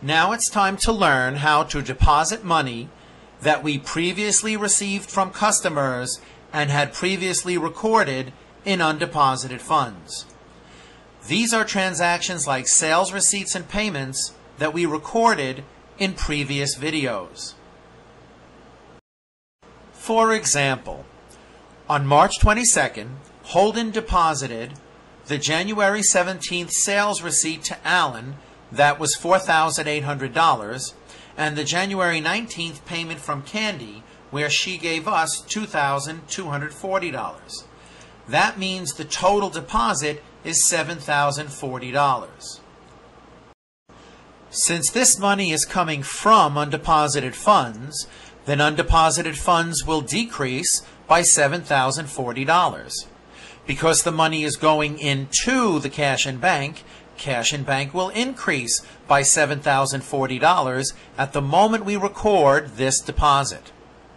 Now it's time to learn how to deposit money that we previously received from customers and had previously recorded in undeposited funds. These are transactions like sales receipts and payments that we recorded in previous videos. For example, on March 22nd, Holden deposited the January 17th sales receipt to Alan that was $4,800 and the January 19th payment from Candy where she gave us $2,240. That means the total deposit is $7,040. Since this money is coming from undeposited funds, then undeposited funds will decrease by $7,040. Because the money is going into the cash in bank will increase by $7,040 at the moment we record this deposit.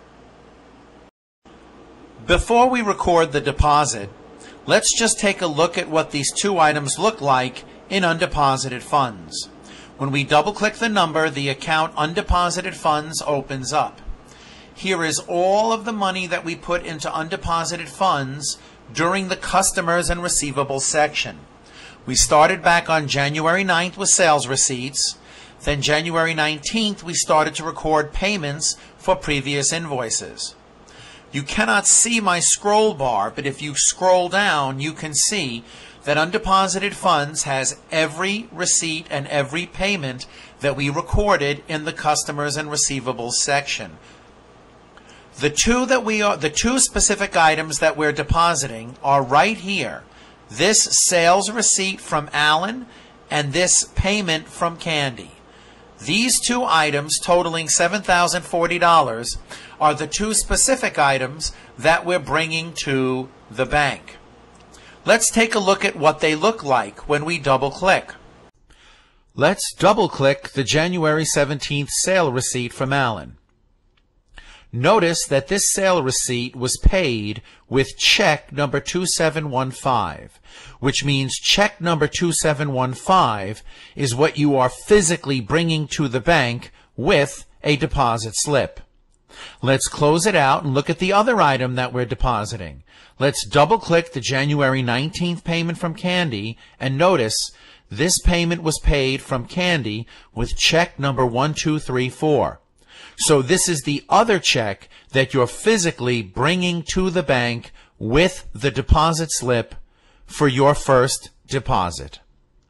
Before we record the deposit, let's just take a look at what these two items look like in undeposited funds. When we double-click the number, the account Undeposited Funds opens up. Here is all of the money that we put into undeposited funds during the customers and receivables section. We started back on January 9th with sales receipts. Then January 19th, we started to record payments for previous invoices. You cannot see my scroll bar, but if you scroll down, you can see that undeposited funds has every receipt and every payment that we recorded in the customers and receivables section. The two specific items that we're depositing are right here. This sales receipt from Alan and this payment from Candy. These two items totaling $7,040 are the two specific items that we're bringing to the bank. Let's take a look at what they look like when we double-click. Let's double-click the January 17th sale receipt from Alan. Notice that this sale receipt was paid with check number 2715, which means check number 2715 is what you are physically bringing to the bank with a deposit slip. Let's close it out and look at the other item that we're depositing. Let's double-click the January 19th payment from Candy and notice this payment was paid from Candy with check number 1234. So this is the other check that you're physically bringing to the bank with the deposit slip for your first deposit.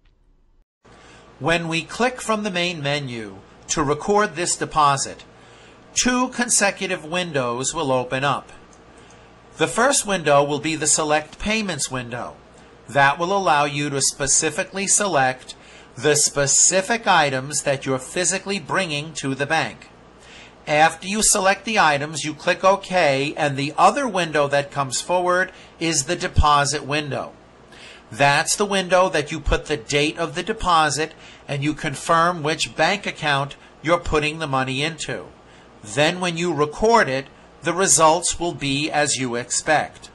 When we click from the main menu to record this deposit, two consecutive windows will open up. The first window will be the Select Payments window. That will allow you to specifically select the specific items that you're physically bringing to the bank. After you select the items, you click OK, and the other window that comes forward is the Deposit window. That's the window that you put the date of the deposit and you confirm which bank account you're putting the money into. Then when you record it, the results will be as you expect.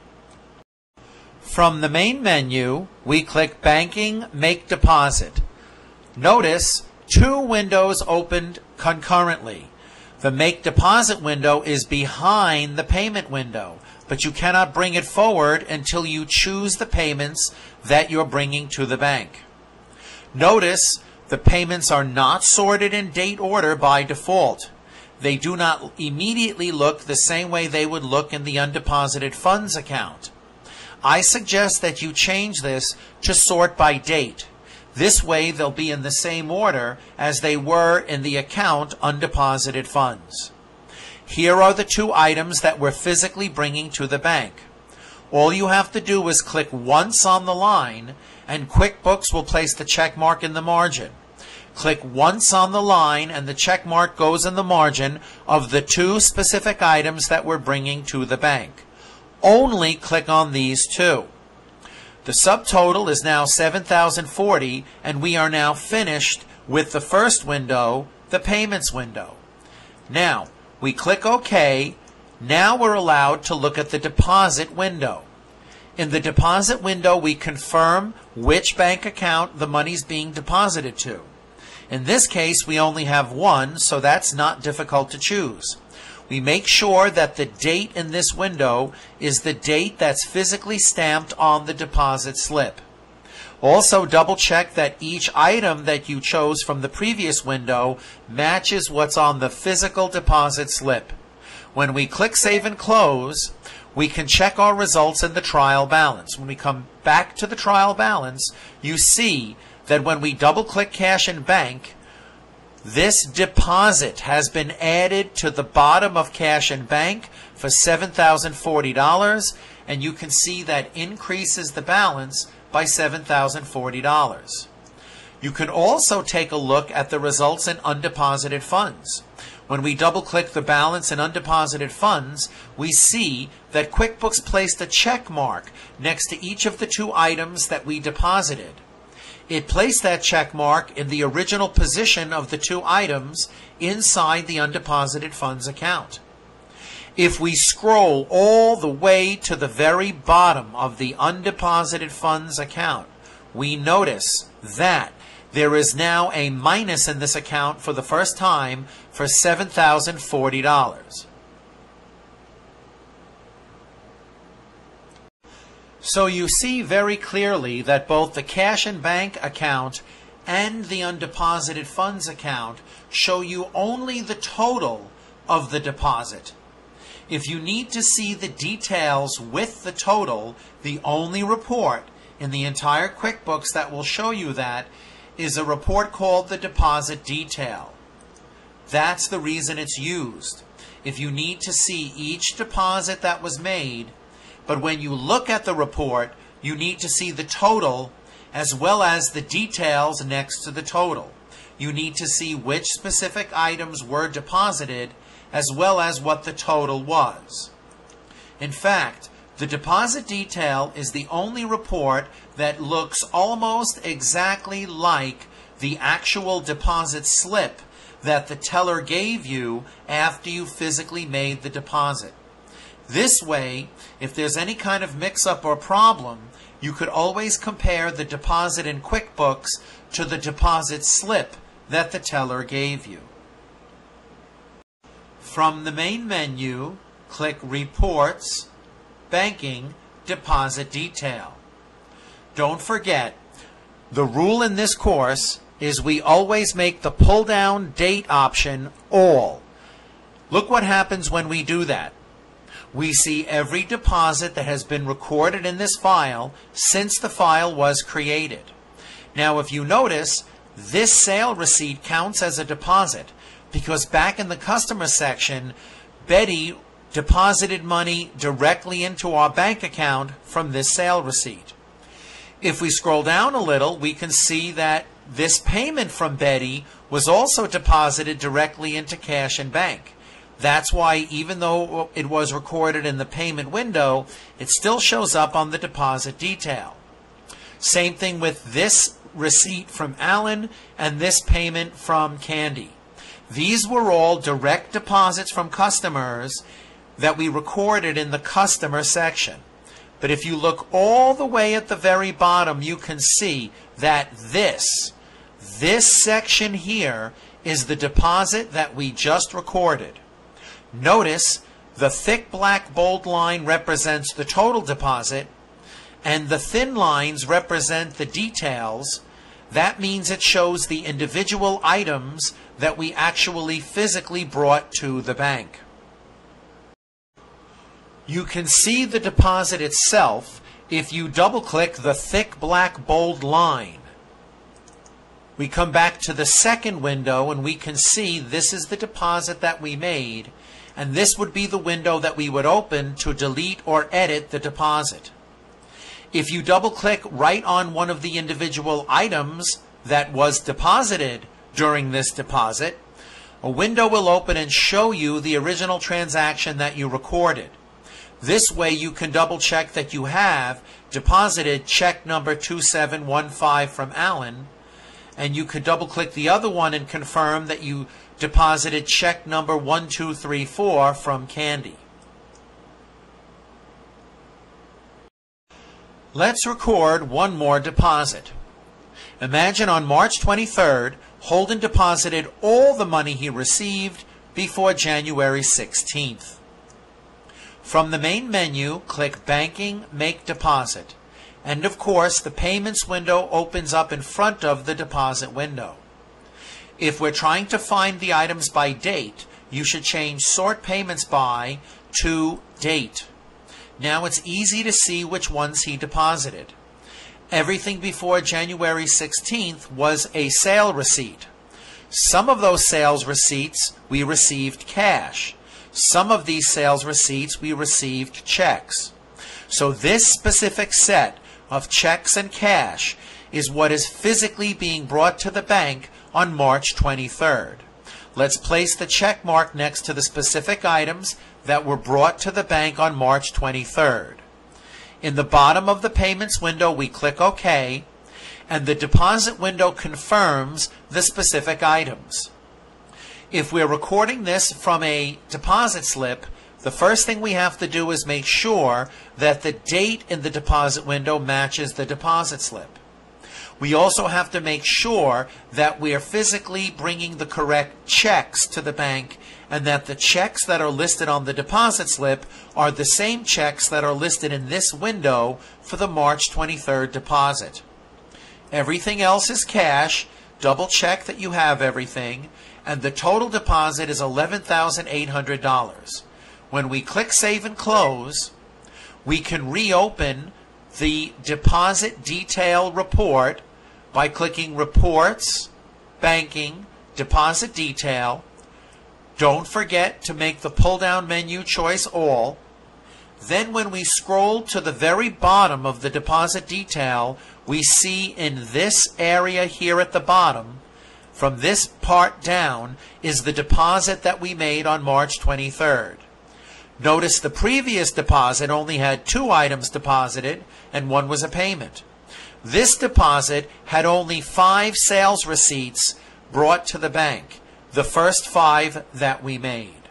From the main menu, we click Banking, Make Deposit. Notice two windows opened concurrently. The Make Deposit window is behind the Payment window, but you cannot bring it forward until you choose the payments that you're bringing to the bank. Notice the payments are not sorted in date order by default. They do not immediately look the same way they would look in the Undeposited Funds account. I suggest that you change this to sort by date. This way they'll be in the same order as they were in the account Undeposited Funds. Here are the two items that we're physically bringing to the bank. All you have to do is click once on the line and QuickBooks will place the check mark in the margin. Click once on the line and the check mark goes in the margin of the two specific items that we're bringing to the bank. Only click on these two. The subtotal is now $7,040 and we are now finished with the first window, the Payments window. Now, we click OK. Now we're allowed to look at the Deposit window. In the Deposit window, we confirm which bank account the money's being deposited to. In this case, we only have one, so that's not difficult to choose. We make sure that the date in this window is the date that's physically stamped on the deposit slip. Also, double check that each item that you chose from the previous window matches what's on the physical deposit slip. When we click Save and Close, we can check our results in the trial balance. When we come back to the trial balance, you see that when we double-click Cash and Bank, this deposit has been added to the bottom of Cash and Bank for $7,040, and you can see that increases the balance by $7,040. You can also take a look at the results in undeposited funds. When we double-click the balance in undeposited funds, we see that QuickBooks placed a check mark next to each of the two items that we deposited. It placed that check mark in the original position of the two items inside the undeposited funds account. If we scroll all the way to the very bottom of the undeposited funds account, we notice that there is now a minus in this account for the first time for $7,040. So you see very clearly that both the Cash and Bank account and the undeposited funds account show you only the total of the deposit. If you need to see the details with the total, the only report in the entire QuickBooks that will show you that is a report called the deposit detail. That's the reason it's used. If you need to see each deposit that was made, but when you look at the report, you need to see the total as well as the details next to the total. You need to see which specific items were deposited as well as what the total was. In fact, the deposit detail is the only report that looks almost exactly like the actual deposit slip that the teller gave you after you physically made the deposit. This way, if there's any kind of mix-up or problem, you could always compare the deposit in QuickBooks to the deposit slip that the teller gave you. From the main menu, click Reports, Banking, Deposit Detail. Don't forget, the rule in this course is we always make the pull-down date option all. Look what happens when we do that. We see every deposit that has been recorded in this file since the file was created. Now, if you notice, this sale receipt counts as a deposit because back in the customer section, Betty deposited money directly into our bank account from this sale receipt. If we scroll down a little, we can see that this payment from Betty was also deposited directly into Cash and Bank. That's why even though it was recorded in the payment window, it still shows up on the deposit detail. Same thing with this receipt from Alan and this payment from Candy. These were all direct deposits from customers that we recorded in the customer section. But if you look all the way at the very bottom, you can see that this section here is the deposit that we just recorded. Notice the thick black bold line represents the total deposit and the thin lines represent the details. That means it shows the individual items that we actually physically brought to the bank. You can see the deposit itself if you double-click the thick black bold line. We come back to the second window and we can see this is the deposit that we made, and this would be the window that we would open to delete or edit the deposit. If you double-click right on one of the individual items that was deposited during this deposit, a window will open and show you the original transaction that you recorded. This way you can double-check that you have deposited check number 2715 from Alan, and you could double-click the other one and confirm that you deposited check number 1234 from Candy. Let's record one more deposit. Imagine on March 23rd, Holden deposited all the money he received before January 16th. From the main menu, click Banking, Make Deposit. And of course, the Payments window opens up in front of the Deposit window. If we're trying to find the items by date, you should change Sort Payments By to Date. Now it's easy to see which ones he deposited. Everything before January 16th was a sale receipt. Some of those sales receipts we received cash. Some of these sales receipts we received checks. So this specific set of checks and cash is what is physically being brought to the bank on March 23rd. Let's place the check mark next to the specific items that were brought to the bank on March 23rd. In the bottom of the Payments window, we click OK, and the Deposit window confirms the specific items. If we're recording this from a deposit slip, the first thing we have to do is make sure that the date in the deposit window matches the deposit slip. We also have to make sure that we are physically bringing the correct checks to the bank and that the checks that are listed on the deposit slip are the same checks that are listed in this window for the March 23rd deposit. Everything else is cash. Double check that you have everything, and the total deposit is $11,800. When we click Save and Close, we can reopen the Deposit Detail Report by clicking Reports, Banking, Deposit Detail. Don't forget to make the pull-down menu choice All. Then when we scroll to the very bottom of the deposit detail, we see in this area here at the bottom, from this part down, is the deposit that we made on March 23rd. Notice the previous deposit only had 2 items deposited, and 1 was a payment. This deposit had only 5 sales receipts brought to the bank, the first 5 that we made.